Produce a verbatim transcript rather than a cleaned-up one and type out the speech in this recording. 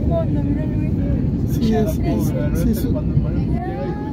fondo, mirá lo que Sí, es, es, sí, es, Cuando el llega